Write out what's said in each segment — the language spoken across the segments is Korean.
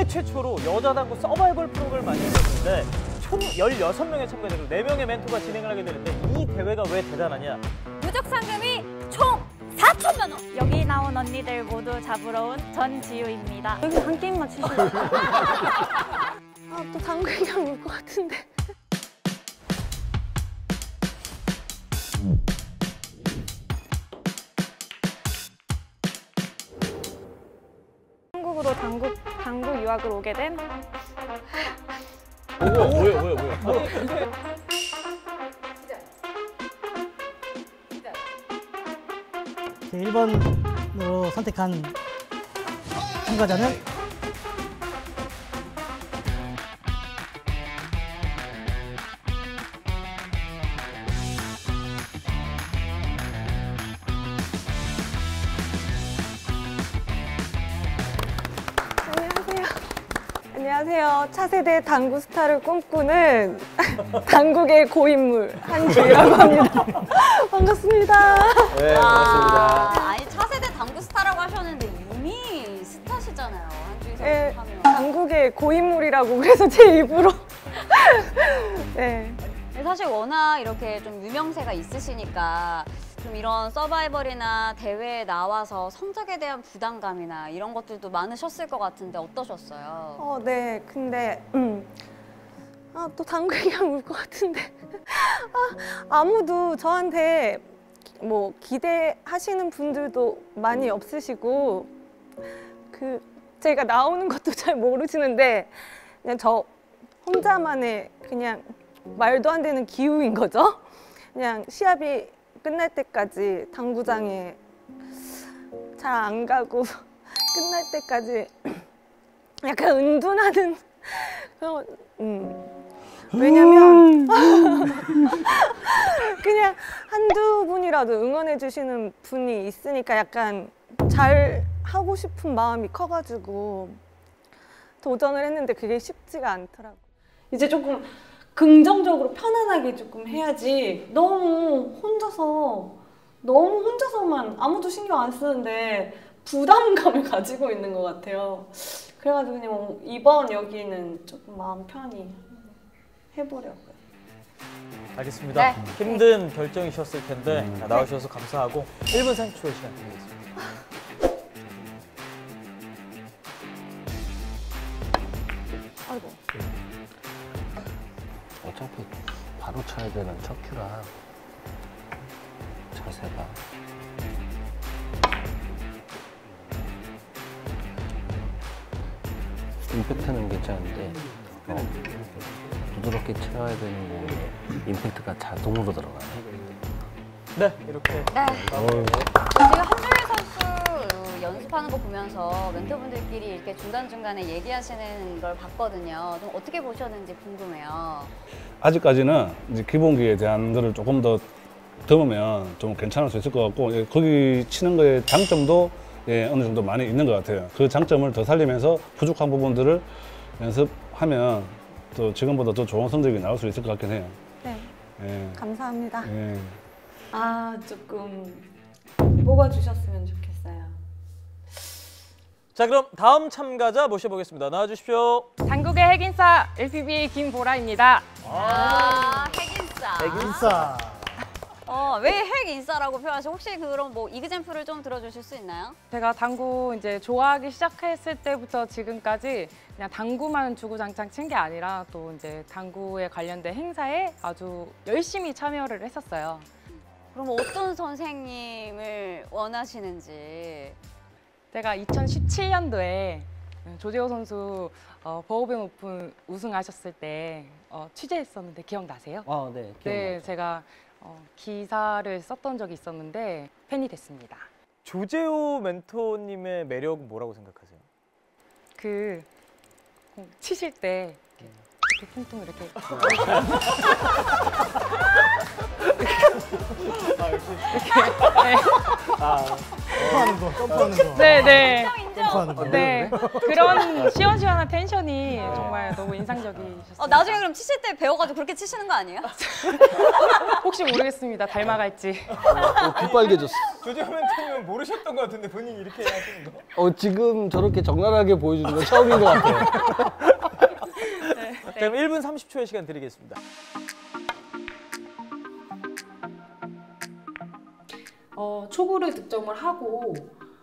국내 최초로 여자 당구 서바이벌 프로그램을 만들었는데 총 16명의 참가자로 4명의 멘토가 진행을 하게 되는데 이 대회가 왜 대단하냐? 누적 상금이 총 4천만 원! 여기 나온 언니들 모두 잡으러 온 전지우입니다. 여기 한 게임만 치실래요? 또 당구 얘기하면 올 것 같은데. 한국으로 당구 유학을 오게 된 뭐야? 제 1번으로 선택한 참가자는 안녕하세요. 차세대 당구 스타를 꿈꾸는 당국의 고인물 한주희라고 합니다. 반갑습니다. 네, 반갑습니다. 아니 차세대 당구 스타라고 하셨는데 이미 스타시잖아요. 한주희 선수 네, 하면. 당국의 고인물이라고 그래서 제 입으로. 네. 사실 워낙 이렇게 좀 유명세가 있으시니까 좀 이런 서바이벌이나 대회에 나와서 성적에 대한 부담감이나 이런 것들도 많으셨을 것 같은데 어떠셨어요? 네. 근데 또 당구 얘기하면 울 것 같은데. 아무도 저한테 뭐 기대하시는 분들도 많이 없으시고 제가 나오는 것도 잘 모르시는데 그냥 저 혼자만의 그냥 말도 안 되는 기우인 거죠. 그냥 시합이 끝날 때까지 당구장에 잘 안 가고 끝날 때까지 약간 은둔하는 그런 왜냐면 그냥 한두 분이라도 응원해 주시는 분이 있으니까 약간 잘 하고 싶은 마음이 커가지고 도전을 했는데 그게 쉽지가 않더라고요. 이제 조금 긍정적으로 편안하게 조금 해야지 너무 혼자서만 아무도 신경 안 쓰는데 부담감을 가지고 있는 것 같아요. 그래가지고 그냥 이번 여기는 조금 마음 편히 해보려고요. 알겠습니다. 네. 힘든 결정이셨을 텐데 나와주셔서 감사하고 1분 30초의 시간 드리겠습니다. 아이고. 어차피 바로 쳐야 되는 첫 큐라 자세가 임팩트는 괜찮은데 부드럽게 쳐야 되는 공에 임팩트가 자동으로 들어가네. 네, 이렇게. 네. 제가 한주희 선수 연습하는 거 보면서 멘토분들끼리 이렇게 중간중간에 얘기하시는 걸 봤거든요. 좀 어떻게 보셨는지 궁금해요. 아직까지는 이제 기본기에 대한 거를 조금 더 들으면 좀 괜찮을 수 있을 것 같고 거기 치는 거의 장점도 어느 정도 많이 있는 것 같아요. 그 장점을 더 살리면서 부족한 부분들을 연습하면 또 지금보다 더 좋은 성적이 나올 수 있을 것 같긴 해요. 네. 감사합니다. 조금 뽑아주셨으면 좋겠어요. 자, 그럼 다음 참가자 모셔보겠습니다. 나와주십시오. 당국의 핵인싸 LPBA 김보라입니다. 핵인싸. 백인싸. 왜 핵인싸라고 표현하시죠? 혹시 그런 뭐 이그젬플을 좀 들어주실 수 있나요? 제가 당구 이제 좋아하기 시작했을 때부터 지금까지 그냥 당구만 주구장창 친 게 아니라 또 이제 당구에 관련된 행사에 아주 열심히 참여를 했었어요. 그럼 어떤 선생님을 원하시는지. 제가 2017년도에 조재호 선수 버호벤 오픈 우승하셨을 때 취재했었는데 기억나세요? 네, 기억나죠. 네, 제가 기사를 썼던 적이 있었는데 팬이 됐습니다. 조재호 멘토님의 매력은 뭐라고 생각하세요? 치실 때 이렇게 통통 이렇게 점프하는 거. 네네. 점프하는 거. 네. 그런 시원시원한 텐션이 정말 너무 인상적이셨어요. 나중에 그럼 치실 때 배워가지고 그렇게 치시는 거 아니에요? 혹시 모르겠습니다. 닮아갈지. 빗빨개졌어. 조재호 멘토님은 모르셨던 것 같은데 본인이 이렇게 하시는 거? 지금 저렇게 적나라하게 보여주는 건 처음인 것 같아요. 자, 그럼 1분 30초의 시간 드리겠습니다. 초구를 득점을 하고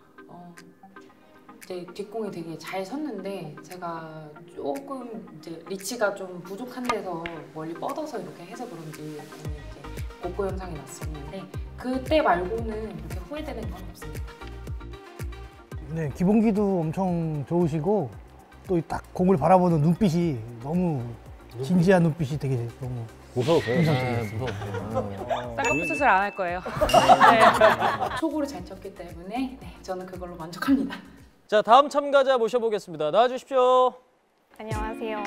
이제 뒷공이 되게 잘 섰는데 제가 조금 이제 리치가 좀 부족한 데서 멀리 뻗어서 이렇게 해서 그런지 오늘 이제 복구 영상이 났었는데 그때 말고는 이렇게 후회되는 건 없습니다. 네, 기본기도 엄청 좋으시고 또 딱 공을 바라보는 눈빛이 너무 진지한 눈빛이 되게 너무 무서웠어요. 인상적이었어요. 쌍꺼풀 수술 안 할 거예요. 네. 초구를 잘 쳤기 때문에 네, 저는 그걸로 만족합니다. 자, 다음 참가자 모셔보겠습니다. 나와주십시오. 안녕하세요.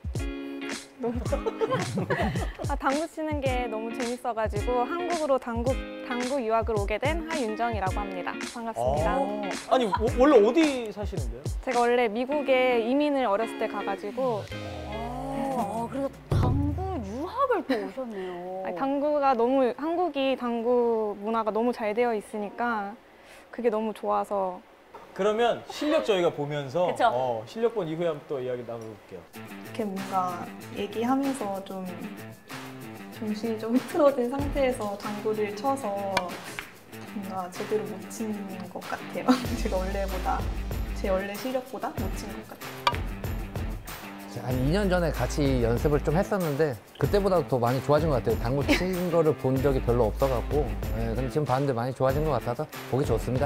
당구 치는 게 너무 재밌어가지고 한국으로 당구 유학을 오게 된 하윤정이라고 합니다. 반갑습니다. 아니, 원래 어디 사시는데요? 제가 원래 미국에 이민을 어렸을 때 가가지고 그래서 당구 유학을 또 오셨네요. 당구가 너무 한국이 당구 문화가 너무 잘 되어 있으니까 그게 너무 좋아서 그러면 실력 저희가 보면서 그쵸. 실력 본 이후에 한번 또 이야기 나눠볼게요. 이렇게 뭔가 얘기하면서 좀 정신이 좀 흐트러진 상태에서 당구를 쳐서 뭔가 제대로 못 치는 것 같아요. 제 원래 실력보다 못 치는 것 같아요. 한 2년 전에 같이 연습을 좀 했었는데 그때보다 더 많이 좋아진 것 같아요. 당구 친 거를 본 적이 별로 없어갖고 근데 지금 봤는데 많이 좋아진 것 같아서 보기 좋습니다.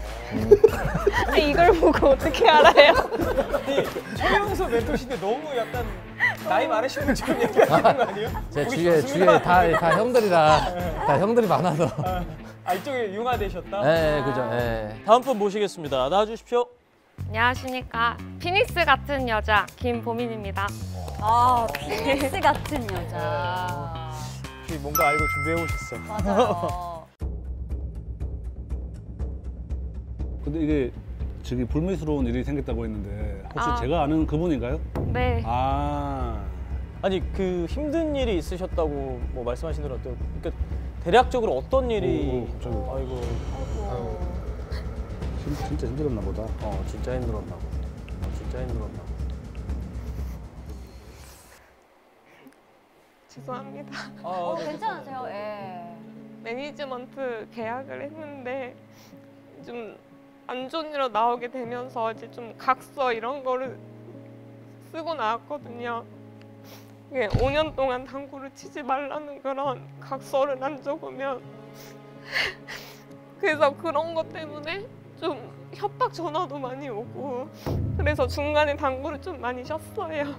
이걸 보고 어떻게 알아요? 최영수 멘토신데 너무 약간 나이 많으신 분처럼 얘기하시는 거 아니에요? 제 주위에 다 형들이라 다 형들이 많아서. 이쪽에 융화되셨다? 네, 그죠. 네. 다음 분 모시겠습니다. 나와주십시오. 안녕하십니까. 피닉스 같은 여자 김보민입니다. 피닉스 같은 여자. 혹시 뭔가 알고 준비해 오셨어. 맞아요. 근데 이게 저기 불미스러운 일이 생겼다고 했는데 혹시 제가 아는 그분인가요? 네. 아니 그 힘든 일이 있으셨다고 뭐 말씀하신 대로 어때요? 그러니까 대략적으로 어떤 일이? 아이고. 진짜 힘들었나 보다. 진짜 힘들었나 보다. 진짜 힘들었나 보다. 죄송합니다. 괜찮으세요? 예. 매니지먼트 계약을 했는데 좀 안 좋은 일로 나오게 되면서 이제 좀 각서 이런 거를 쓰고 나왔거든요. 이게 5년 동안 당구를 치지 말라는 그런 각서를 안 적으면 그래서 그런 것 때문에 좀 협박 전화도 많이 오고 그래서 중간에 당구를 좀 많이 쉬었어요.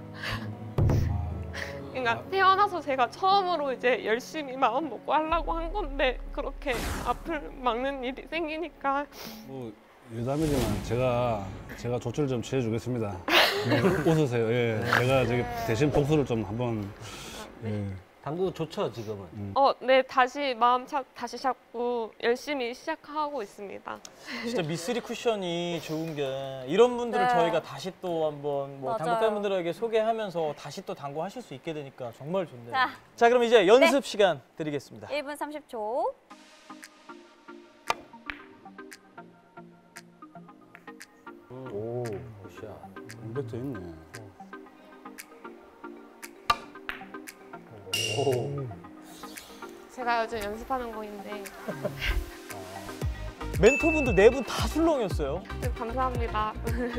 그러니까 태어나서 제가 처음으로 이제 열심히 마음 먹고 하려고 한 건데 그렇게 앞을 막는 일이 생기니까 유담이지만 제가 조치를 좀 취해주겠습니다. 네, 웃으세요. 예, 제가 저기 대신 복수를 좀 한번. 예. 당구 좋죠 지금은. 네, 다시 마음 다시 잡고 열심히 시작하고 있습니다. 진짜 미쓰리 쿠션이 좋은 게 이런 분들을 저희가 다시 또 한번 뭐 당구 팬분들에게 소개하면서 다시 또 당구 하실 수 있게 되니까 정말 좋네요. 자, 그럼 이제 연습 시간 드리겠습니다. 1분 30초. 오, 굿샷. 임팩트 있네. 오. 제가 요즘 연습하는 거인데. 멘토분들 4분 다 술렁이었어요. 네, 감사합니다.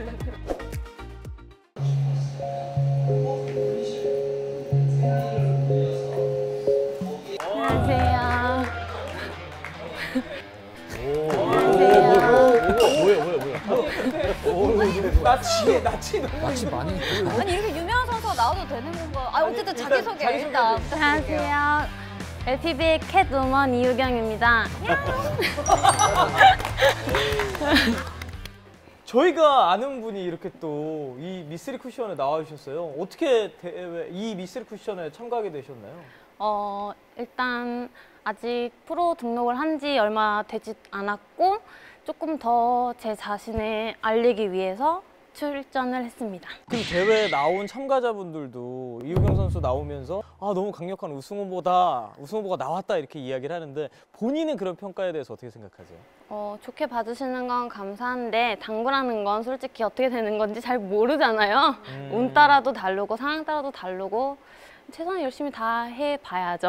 낯이 많이. 아니 이렇게 유명한 선수가 나와도 되는 건가? 어쨌든 자기소개 일단. 안녕하세요. LPB의 캣우먼 이유경입니다. 저희가 아는 분이 이렇게 또 이 미쓰리 쿠션에 나와주셨어요. 어떻게 이 미쓰리 쿠션에 참가하게 되셨나요? 일단 아직 프로 등록을 한 지 얼마 되지 않았고 조금 더 제 자신을 알리기 위해서 출전을 했습니다. 그럼 대회에 나온 참가자분들도 이우경 선수 나오면서 아 너무 강력한 우승 후보가 나왔다 이렇게 이야기를 하는데 본인은 그런 평가에 대해서 어떻게 생각하세요? 좋게 봐주시는 건 감사한데 당구라는 건 솔직히 어떻게 되는 건지 잘 모르잖아요. 운 따라도 다르고 상황 따라도 다르고 최선을 열심히 다 해봐야죠.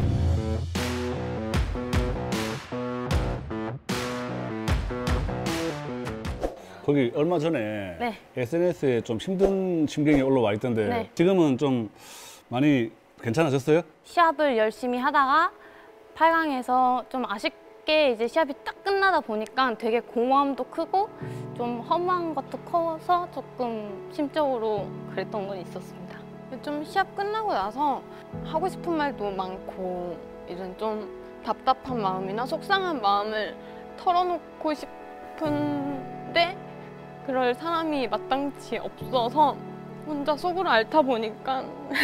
거기 얼마 전에 네. SNS에 좀 힘든 심경이 올라와 있던데 네. 지금은 좀 많이 괜찮아졌어요? 시합을 열심히 하다가 8강에서 좀 아쉽게 이제 시합이 딱 끝나다 보니까 되게 공허함도 크고 좀 허무한 것도 커서 조금 심적으로 그랬던 건 있었습니다. 좀 시합 끝나고 나서 하고 싶은 말도 많고 이런 좀 답답한 마음이나 속상한 마음을 털어놓고 싶은데 그럴 사람이 마땅치 없어서 혼자 속으로 앓다 보니까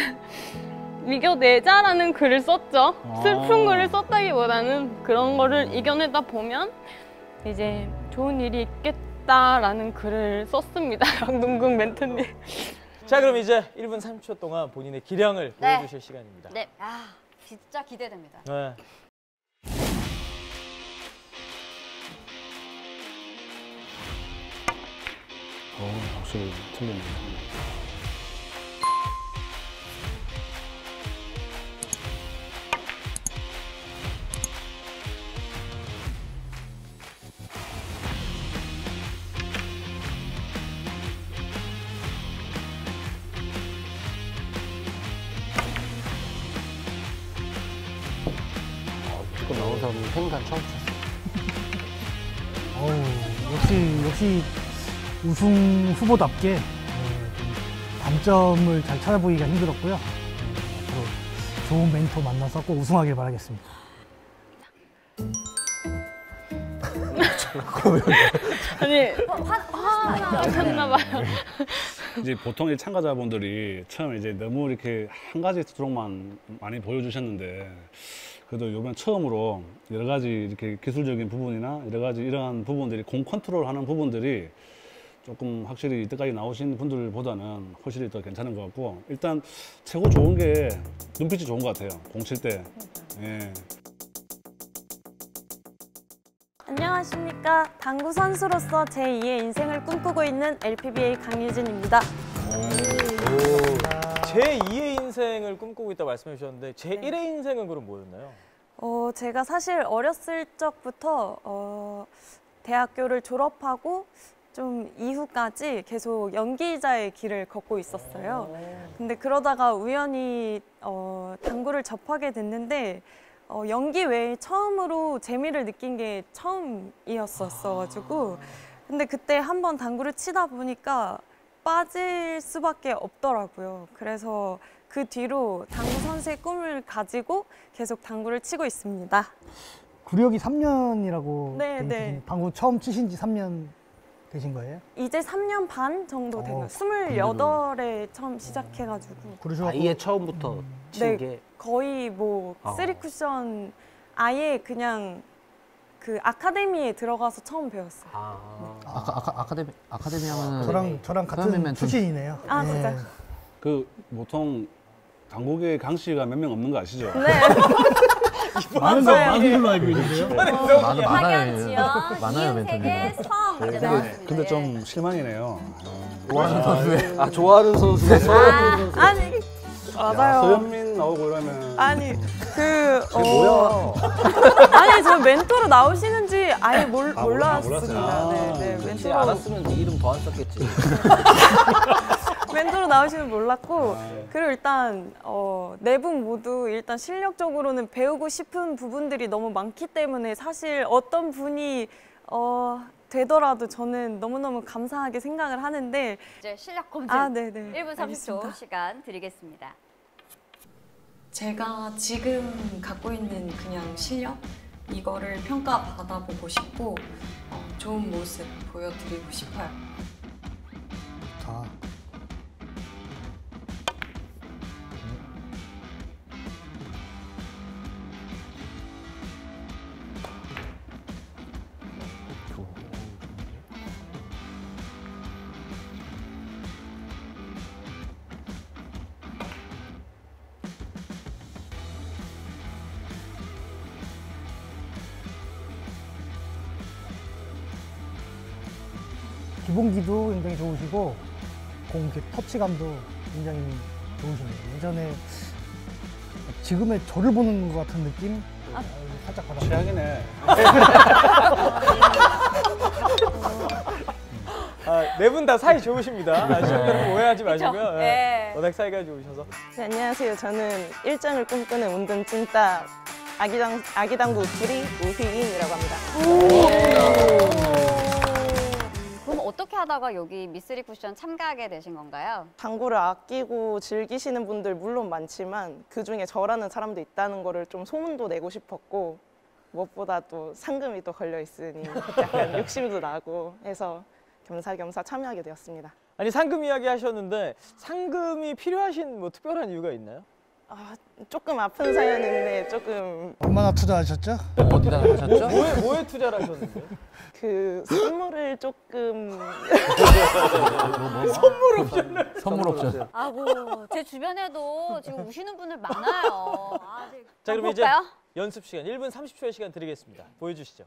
이겨내자라는 글을 썼죠. 슬픈 글을 썼다기보다는 그런 거를 이겨내다 보면 이제 좋은 일이 있겠다라는 글을 썼습니다. 강동국 멘토님. 자 그럼 이제 1분 30초 동안 본인의 기량을 네. 보여주실 시간입니다. 네, 진짜 기대됩니다. 네. 확실히 틀리네. 지금 나온 사람은 행간 처음 쳤어. 역시 우승 후보답게 좀 단점을 잘 찾아보기가 힘들었고요. 앞으로 좋은 멘토 만나서 꼭 우승하길 바라겠습니다. 아니 화나셨나 봐요. 이제 보통 이 참가자분들이 처음에 이제 너무 이렇게 한 가지 스트로크만 많이 보여주셨는데 그래도 이번 처음으로 여러 가지 이렇게 기술적인 부분이나 여러 가지 이러한 부분들이 공 컨트롤하는 부분들이 조금 확실히 이때까지 나오신 분들보다는 훨씬 더 괜찮은 것 같고 일단 최고 좋은 게 눈빛이 좋은 것 같아요. 공 칠 때. 예. 안녕하십니까. 당구 선수로서 제2의 인생을 꿈꾸고 있는 LPBA 강유진입니다. 제2의 인생을 꿈꾸고 있다고 말씀해 주셨는데 제1의 인생은 그럼 뭐였나요? 제가 사실 어렸을 적부터 대학교를 졸업하고 좀 이후까지 계속 연기자의 길을 걷고 있었어요. 근데 그러다가 우연히 당구를 접하게 됐는데 연기 외에 처음으로 재미를 느낀 게 처음이었었어가지고 근데 그때 한번 당구를 치다 보니까 빠질 수밖에 없더라고요. 그래서 그 뒤로 당구 선수의 꿈을 가지고 계속 당구를 치고 있습니다. 구력이 3년이라고 네. 당구 처음 치신 지 3년 되신 거예요? 이제 3년 반 정도 된 거예요. 28에 처음 시작해가지고. 아예 처음부터 친 게? 거의 뭐 3쿠션 아예 그냥 그 아카데미에 들어가서 처음 배웠어요. 아카데미 하면 저랑 같은 출신이네요. 아 진짜. 그 보통 당국에 강씨가 몇 명 없는 거 아시죠? 네. 많은 걸로 알고 있는데요. 많아요 세계 성 이제 나왔습니다. 근데 좀 실망이네요. 좋아하는 선수의 좋아하는 선수의 서현민 선수. 아니 맞아요. 서현민 나오고 이러면 아니 뭐야? 아니 저 멘토로 나오시는지 아예 몰랐습니다. 네, 멘토로 알았으면 네 이름 더 안 썼겠지. 멘토로 나오시는 몰랐고 그리고 일단 네 분 모두 일단 실력적으로는 배우고 싶은 부분들이 너무 많기 때문에 사실 어떤 분이 되더라도 저는 너무너무 감사하게 생각을 하는데 이제 실력 검증 1분 30초 알겠습니다. 시간 드리겠습니다. 제가 지금 갖고 있는 그냥 실력 이거를 평가받아보고 싶고 좋은 모습 보여드리고 싶어요. 다. 기본기도 굉장히 좋으시고 공 이렇게 터치감도 굉장히 좋으십니다. 예전에 지금의 저를 보는 것 같은 느낌 살짝 받았어요. 최악이네. 네 분 다 사이 좋으십니다. 시청자분 오해하지 마시고요. 그쵸? 네. 워낙 사이가 좋으셔서. 네, 안녕하세요. 저는 일장을 꿈꾸는 운동 찐따 아기당구 구리 우휘인이라고 합니다. 그럼 어떻게 하다가 여기 미쓰리 쿠션 참가하게 되신 건가요? 당구를 아끼고 즐기시는 분들 물론 많지만 그중에 저라는 사람도 있다는 거를 좀 소문도 내고 싶었고 무엇보다 또 상금이 또 걸려 있으니 약간 욕심도 나고 해서 겸사겸사 참여하게 되었습니다. 아니 상금 이야기 하셨는데 상금이 필요하신 뭐 특별한 이유가 있나요? 조금 아픈 사연인데 조금 얼마나 투자하셨죠? 어디다 하셨죠? 뭐에 투자를 하셨는데? 그 선물을 조금 선물 옵션을 선물 옵션. 아고 제 주변에도 지금 우시는 분들 많아요. 자 그럼 이제 볼까요? 연습 시간 1분 30초의 시간 드리겠습니다. 보여주시죠.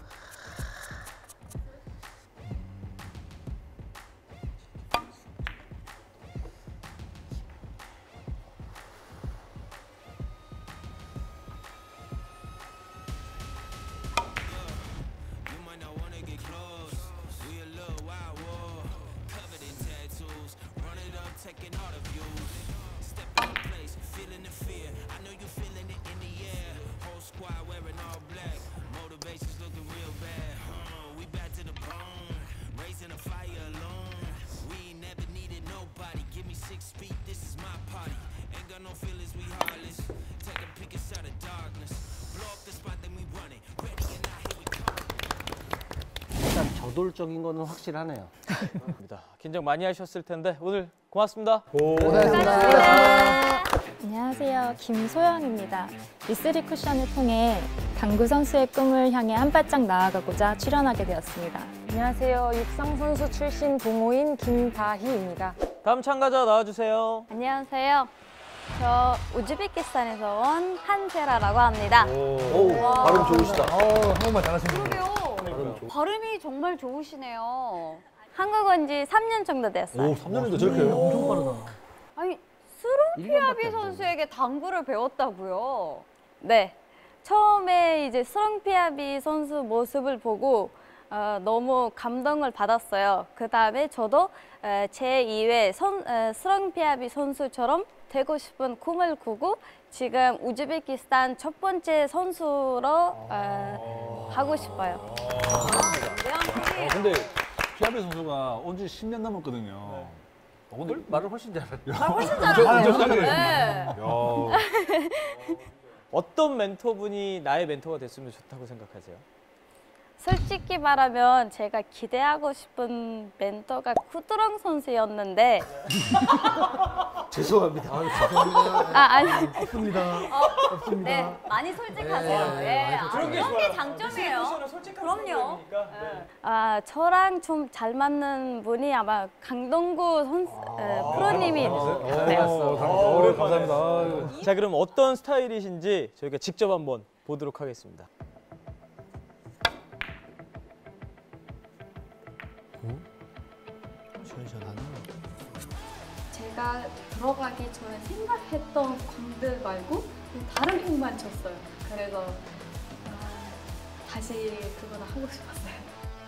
일단 저돌적인 거는 확실하네요. 긴장 많이 하셨을 텐데 오늘 고맙습니다. 고생하셨습니다. 안녕하세요. 김소영입니다. 미쓰리 쿠션을 통해 당구 선수의 꿈을 향해 한 발짝 나아가고자 출연하게 되었습니다. 안녕하세요. 육상 선수 출신 동호인 김다희입니다. 다음 참가자 나와주세요. 안녕하세요. 저 우즈베키스탄에서 온 한세라라고 합니다. 발음 좋으시다. 한국말 잘하시네요. 그러게요. 발음이 정말 좋으시네요. 한국 온 지 3년 정도 됐어요. 3년인데 저렇게 엄청 빠르다. 아니 스롱피아비 선수에게 당구를 배웠다고요? 네. 처음에 이제 스롱피아비 선수 모습을 보고 너무 감동을 받았어요. 그 다음에 저도 제2의 스롱피아비 선수처럼 되고 싶은 꿈을 꾸고 지금 우즈베키스탄 첫 번째 선수로 하고 싶어요. 근데 피아비 선수가 온 지 10년 넘었거든요. 오늘 말을 훨씬 잘해요. 훨씬 잘하네요. 네. 어떤 멘토분이 나의 멘토가 됐으면 좋다고 생각하세요? 솔직히 말하면 제가 기대하고 싶은 멘토가 쿠드렁 선수였는데 죄송합니다. 아니 없습니다. 없습니다. 네, 많이 솔직하세요. 네, 그런 게 장점이에요. 그럼요. 저랑 좀 잘 맞는 분이 아마 강동구 선수 프로님이 네, 감사합니다. 자 그럼 어떤 스타일이신지 저희가 직접 한번 보도록 하겠습니다. 제가 들어가기 전에 생각했던 공들 말고 다른 공만 쳤어요. 그래서 다시 그거를 하고 싶었어요.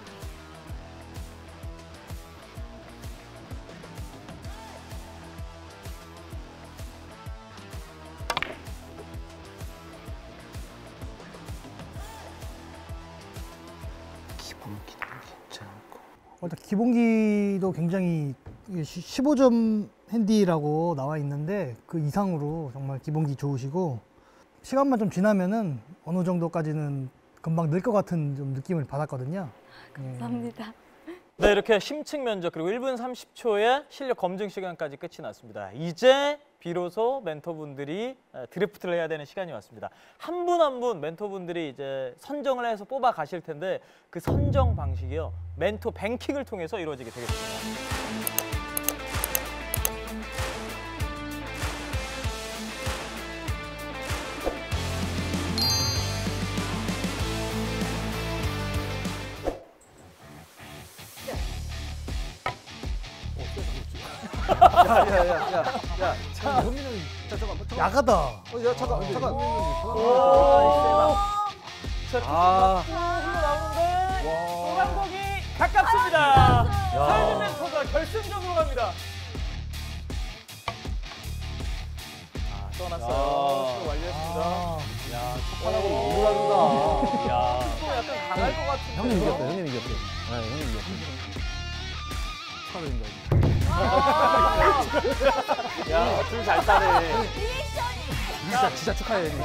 기본기는 괜찮고. 일단 기본기도 굉장히 15점 핸디라고 나와 있는데 그 이상으로 정말 기본기 좋으시고 시간만 좀 지나면은 어느 정도까지는 금방 늘 것 같은 좀 느낌을 받았거든요. 감사합니다. 네, 이렇게 심층 면접 그리고 1분 30초의 실력 검증 시간까지 끝이 났습니다. 이제 비로소 멘토분들이 드래프트를 해야 되는 시간이 왔습니다. 한 분 한 분 멘토분들이 이제 선정을 해서 뽑아 가실 텐데 그 선정 방식이요. 멘토 뱅킹을 통해서 이루어지게 되겠습니다. 현민이 잠깐만. 약하다. 야 잠깐. 자, 흘러나오는데 노란공이 가깝습니다. 서현민 멘토가 결승전으로 갑니다. 떠났어요. 또 완료했습니다. 야, 첫판하고 너무 다르다. 야, 또 약간 강할 것 같은데. 형님 이겼어요. 형님 이겼어요. 네, 형님 이겼어요. 축하드립니다. 야, 줄 잘 따네. 진짜 축하해요, 형님.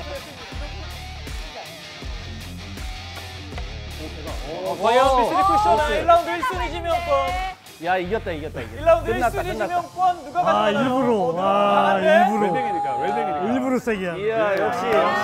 과연 미스리 쿠션아 1라운드 1순위 지명권. 야, 이겼다. 1라운드 1순위 지명권 누가 가져가나요? 일부러. 일부러. 웰댕이니까. 일부러 세게 하네. 이야, 역시.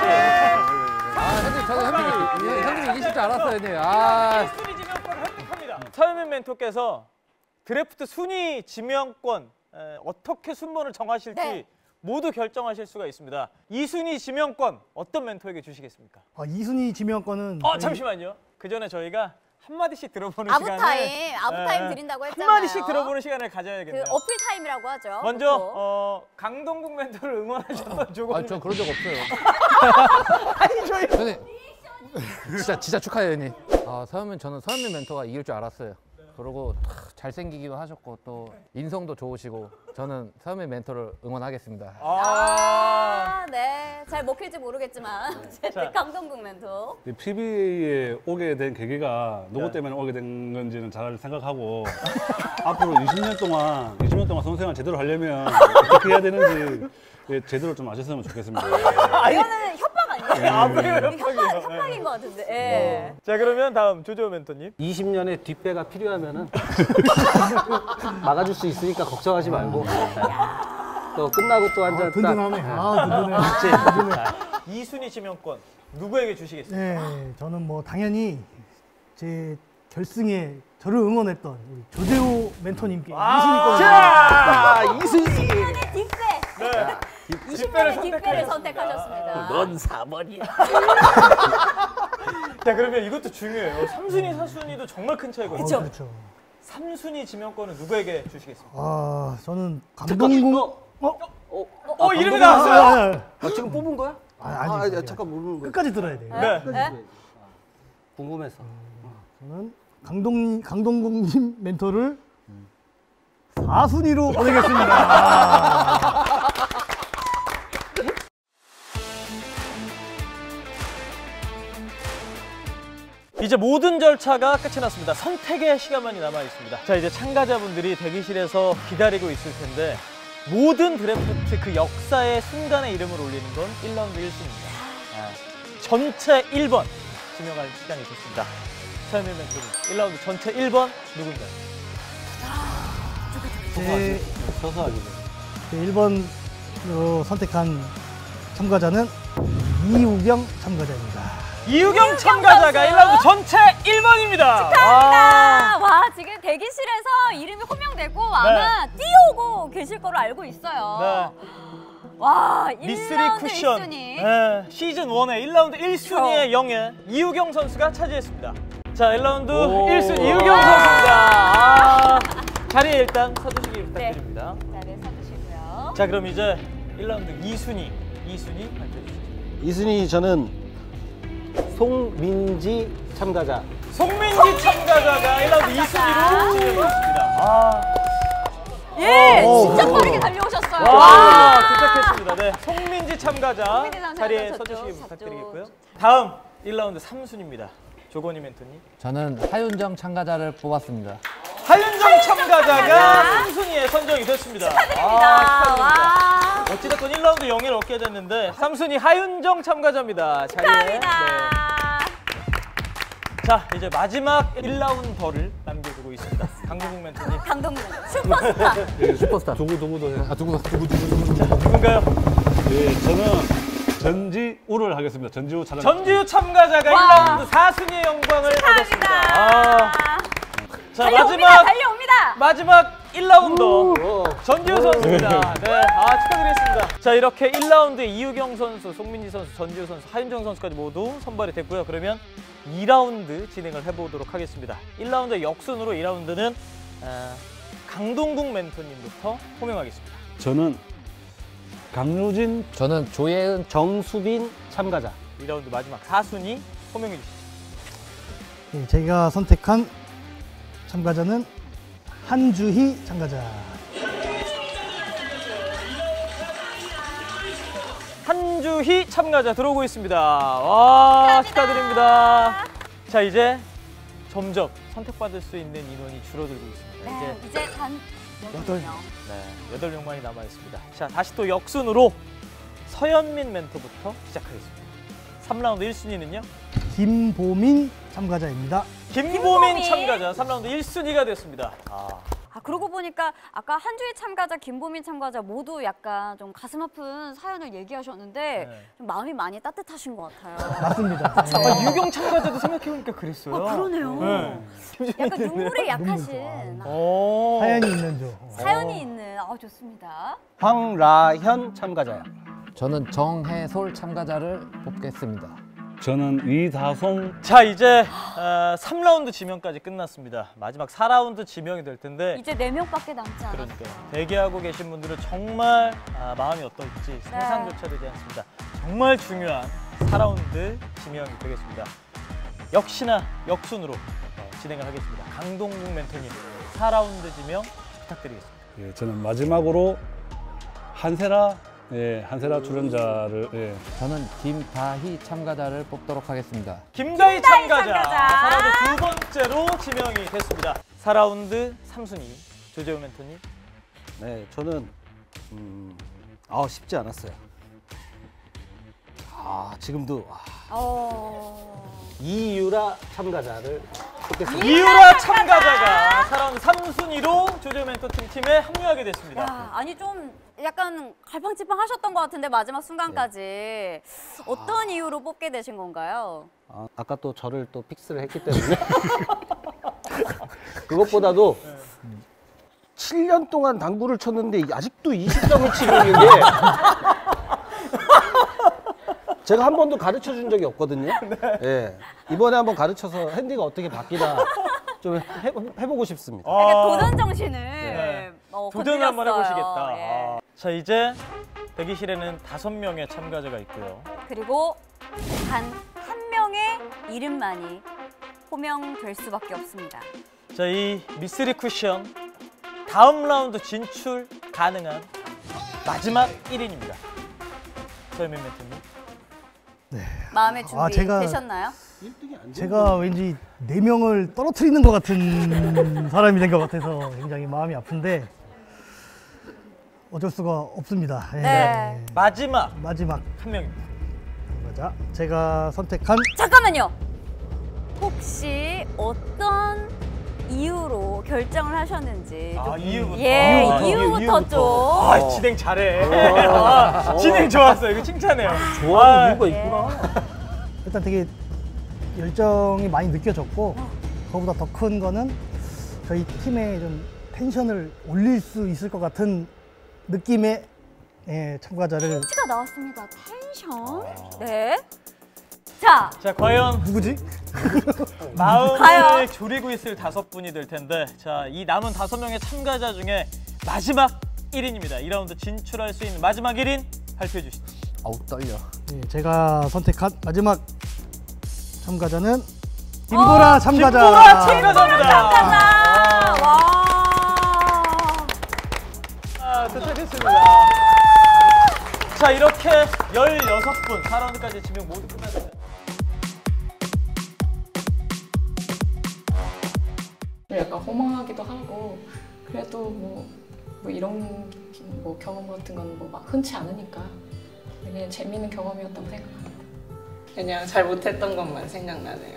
형님, 저는 형님이 이기실 줄 알았어요, 형님. 1순위 지명권을 획득합니다. 서현민 멘토께서 드래프트 순위 지명권 어떻게 순번을 정하실지 모두 결정하실 수가 있습니다. 2순위 지명권 어떤 멘토에게 주시겠습니까? 2순위 지명권은 잠시만요. 그 전에 저희가 한마디씩 들어보는 아부타임, 아부타임 네. 드린다고 했잖아요. 한마디씩 들어보는 시간을 가져야겠네요. 그 어필 타임이라고 하죠. 먼저 강동국 멘토를 응원하셨던 조건님. 저 그런 적 없어요. 아니 저희. 형님, 진짜 축하해요, 형님. 저는 서현민 멘토가 이길 줄 알았어요. 그리고 잘생기기도 하셨고 또 인성도 좋으시고 저는 서현민 멘토를 응원하겠습니다. 네. 잘 먹힐지 모르겠지만 어쨌든 강동국 멘토. PBA에 오게 된 계기가 누구 때문에 오게 된 건지는 잘 생각하고 앞으로 20년 동안 선생을 제대로 하려면 어떻게 해야 되는지 제대로 좀 아셨으면 좋겠습니다. 이거는 협박 아니에요? 협박이에요. 협박인 것 같은데. 예. 자, 그러면 다음 조조 멘토님. 20년의 뒷배가 필요하면은 막아줄 수 있으니까 걱정하지 말고 또 끝나고 또 한 잔 든든하네. 든든해. 2순위 지명권 누구에게 주시겠습니까? 네, 저는 뭐 당연히 제 결승에 저를 응원했던 우리 조재호 멘토님께 2순위권. 자, 2순위. 뒷배. 네. 20년의 뒷배를 선택하셨습니다. 넌 4번이야. 자, 그러면 이것도 중요해요. 3순위, 4순위도 정말 큰 차이거든요. 그렇죠. 3순위 지명권은 누구에게 주시겠습니까? 저는 강동국. 이름이 나왔어요. 지금 뽑은 거야? 아니, 잠깐 모르는 거야. 끝까지 들어야 돼요. 네. 궁금해서. 저는 강동국님 멘토를 4순위로 보내겠습니다. 이제 모든 절차가 끝이 났습니다. 선택의 시간만이 남아 있습니다. 자, 이제 참가자분들이 대기실에서 기다리고 있을 텐데 모든 드래프트 그 역사의 순간에 이름을 올리는 건 1라운드 1순위입니다. 전체 1번 지명할 시간이 됐습니다. 서현민 멘토님, 1라운드 전체 1번 누군가요? 제 1번으로 선택한 참가자는 이우경 참가자입니다. 이우경 참가자가 1라운드 전체 1번입니다. 축하합니다. 와, 지금 대기실에서 이름이 호명되고 아마 뛰어오고 계실 거로 알고 있어요. 와, 미스리 1라운드 쿠션 1순위. 시즌 1의 1라운드 1순위의 영예 이우경 선수가 차지했습니다. 자, 1라운드 1순위 이우경 선수입니다. 자리에 일단 서주시기 부탁드립니다. 자리에 서주시고요. 자, 그럼 이제 1라운드 2순위 발표해주시죠. 2순위 저는 송민지 참가자. 송민지 참가자가 1라운드 2순위로 지명되었습니다. 진짜 빠르게 달려오셨어요. 도착했습니다. 네, 송민지 참가자 자리에 서주시기 부탁드리겠고요. 다음 1라운드 3순위입니다. 조건희 멘토님. 저는 하윤정 참가자를 뽑았습니다. 하윤정 참가자가 3순위에 선정이 됐습니다. 축하드립니다. 어찌됐건 1라운드 영예를 얻게 됐는데 3순위 하윤정 참가자입니다. 자리에. 자, 이제 마지막 1라운더를 남겨두고 있습니다. 강동국 멘토님. 강동국 슈퍼스타. 슈퍼스타. 누구도 해. 누군가요? 네, 저는 전지우를 하겠습니다. 전지우 참가자. 전지우 참가자가 1라운드 4순위의 영광을 얻었습니다. 자, 달려옵니다. 마지막 1라운더 전지우 선수입니다. 네, 축하드리겠습니다. 자, 이렇게 1라운드에 이우경 선수, 송민지 선수, 전지우 선수, 하윤정 선수까지 모두 선발이 됐고요. 그러면 2라운드 진행을 해보도록 하겠습니다. 1라운드 역순으로 2라운드는 강동국 멘토님부터 호명하겠습니다. 저는 강유진, 저는 조예은, 정수빈 참가자. 2라운드 마지막 4순위 호명해 주시죠. 예, 제가 선택한 참가자는 한주희 참가자. 한주희 참가자 들어오고 있습니다. 와, 축하드립니다. 자, 이제 점점 선택받을 수 있는 인원이 줄어들고 있습니다. 네, 이제 단 8명. 네, 8명만이 남아 있습니다. 자, 다시 또 역순으로 서현민 멘토부터 시작하겠습니다. 3라운드 1순위는요? 김보민 참가자입니다. 김보민 참가자 3라운드 1순위가 됐습니다. 그러고 보니까 아까 한주희 참가자, 김보민 참가자 모두 약간 좀 가슴 아픈 사연을 얘기하셨는데 좀 마음이 많이 따뜻하신 것 같아요. 맞습니다. 유경 참가자도 생각해보니까 그랬어요. 그러네요. 네. 약간 눈물이 약하신 사연이 있는 조. 사연이 있는 좋습니다. 황라현 참가자요. 저는 정해솔 참가자를 뽑겠습니다. 저는 이다송. 자, 이제 3라운드 지명까지 끝났습니다. 마지막 4라운드 지명이 될 텐데 이제 4명밖에 남지 않았어요. 그러니까요. 대기하고 계신 분들은 정말 마음이 어떨지 상상조차 되지 않습니다. 정말 중요한 4라운드 지명이 되겠습니다. 역시나 역순으로 진행을 하겠습니다. 강동국 멘토님 4라운드 지명 부탁드리겠습니다. 예, 저는 마지막으로 한세라 출연자를. 예. 저는 김다희 참가자를 뽑도록 하겠습니다. 김다희 참가자 4라운드 두 번째로 지명이 됐습니다. 4라운드 3순위 조재호 멘토님. 네, 저는 쉽지 않았어요. 지금도 이유라 참가자를 뽑겠습니다. 이유라 참가자가 4라운드 3순위로 조재호 멘토팀 팀에 합류하게 됐습니다. 야, 아니 좀 약간 갈팡질팡 하셨던 것 같은데 마지막 순간까지 어떤 이유로 뽑게 되신 건가요? 아까 또 저를 또 픽스를 했기 때문에 그것보다도 7년 동안 당구를 쳤는데 아직도 20점을 치고 있는 게 제가 한 번도 가르쳐 준 적이 없거든요. 네. 이번에 한번 가르쳐서 핸디가 어떻게 바뀌나 좀 해보고 싶습니다. 도전 정신을 도전을 한번 해보시겠다. 예. 자, 이제 대기실에는 5명의 참가자가 있고요. 그리고 단 1명의 이름만이 호명될 수밖에 없습니다. 자, 이 미스리 쿠션 다음 라운드 진출 가능한 마지막 1인입니다. 서현민 멘토님. 네. 마음의 준비 되셨나요? 제가 왠지 4명을 떨어뜨리는 것 같은 사람이 된 것 같아서 굉장히 마음이 아픈데 어쩔 수가 없습니다. 네. 마지막 한 명입니다. 맞아. 제가 선택한 잠깐만요. 혹시 어떤 이유로 결정을 하셨는지 좀 이유부터? 이유부터 좀. 진행 잘해. 진행 좋았어요. 이거 칭찬해요. 좋아하는 이유가 있구나. 일단 되게 열정이 많이 느껴졌고 그거보다 더 큰 거는 저희 팀의 좀 텐션을 올릴 수 있을 것 같은 느낌의 참가자를. 가 나왔습니다. 텐션. 네. 자, 과연 누구지? 마음을 졸이고 있을 5분이 될 텐데, 자, 이 남은 5명의 참가자 중에 마지막 1인입니다. 2라운드 진출할 수 있는 마지막 1인 발표해 주시죠. 떨려. 네, 제가 선택한 마지막 참가자는 김보라 참가자. 김보라 참가자입니다. 도착했습니다. 자, 이렇게 16분 4라운드까지 지명 모두 끝났습니다. 약간 허망하기도 하고 그래도 뭐 이런 경험 같은 건 막 흔치 않으니까 그냥 재미있는 경험이었다고 생각합니다. 그냥 잘 못했던 것만 생각나네요.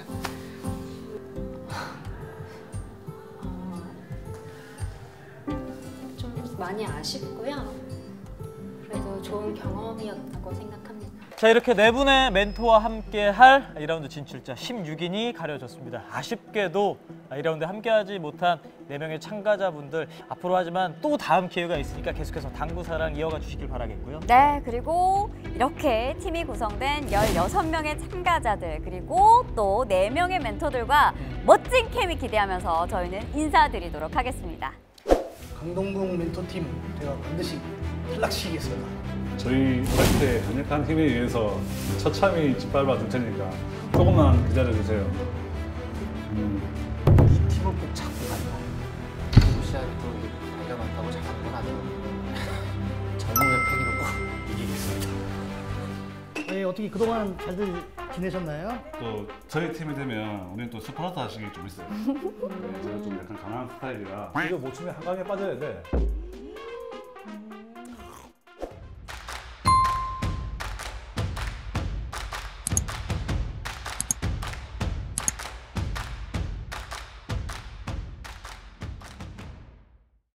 좀 많이 아쉽고요. 그래도 좋은 경험이었다고 생각합니다. 자, 이렇게 4분의 멘토와 함께 할 2라운드 진출자 16인이 가려졌습니다. 아쉽게도 2라운드에 함께하지 못한 4명의 참가자분들 앞으로 하지만 또 다음 기회가 있으니까 계속해서 당구사랑 이어가 주시길 바라겠고요. 네, 그리고 이렇게 팀이 구성된 16명의 참가자들 그리고 또 4명의 멘토들과 멋진 케미 기대하면서 저희는 인사드리도록 하겠습니다. 강동궁 멘토팀 제가 반드시 탈락시키겠습니다. 저희 화이트의 강력한 힘에 의해서 처참히 짓밟아 줄 테니까 조금만 기다려주세요. 이 팀을 꼭 잡고 가요. 러시아도 나이가 많다고 잘하는 건 아니고 젊음의 패기로 꼭 이기겠습니다. 네, 어떻게 그동안 잘들 지내셨나요? 또 저희 팀이 되면 우리는 또 스파르타 식이 좀 있어요. 네, 제가 좀 약간 강한 스타일이라 이거 못 치면 한강에 빠져야 돼.